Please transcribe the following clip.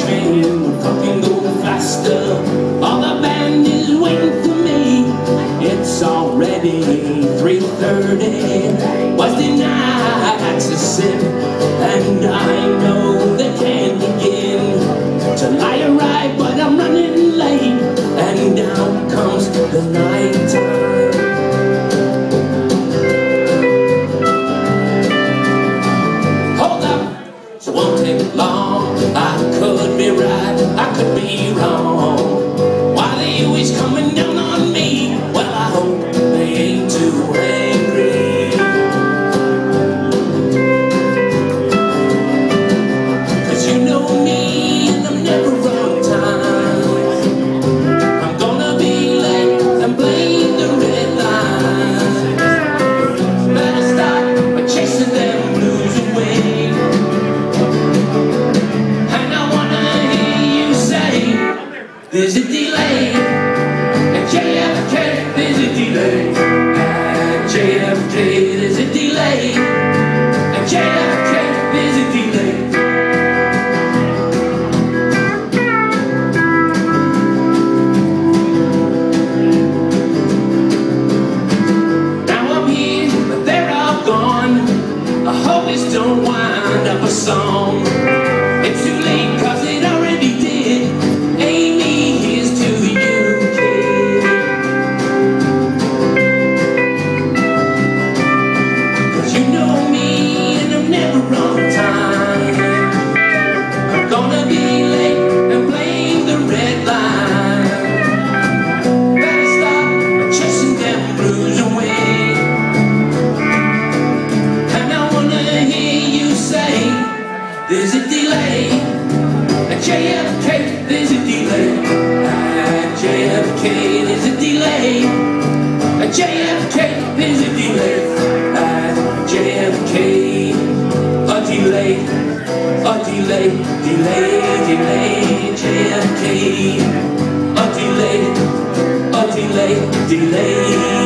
train would fucking go faster. All the band is waiting for me. It's already 3:30. Was denied to sit, and I know they can't begin till I arrive, but I'm running late, and down comes the night time. Hold up, it won't take long. I could be right, I could be wrong. Why they always coming down on me? Well, I hope they ain't too angry, 'cause you know me and I'm never on time. I'm gonna be late and blame the red line. Better stop chasing them blues away. And I wanna hear you say, there's a delay at JFK, there's a delay at JFK, there's a delay at JFK, there's a delay. Now I'm here, but they're all gone. I hope this don't wind up a song. It's too late, 'cause it already did. Amy, here's to you, kid. 'Cause you know me and I'm never on time. I'm gonna be late and blame the red line. Better stop chasing them blues away. And I wanna hear you say, there's a delay at JFK, there's a delay at JFK, there's a delay at JFK, there's a delay at JFK. A delay, delay, delay, JFK. A delay, delay.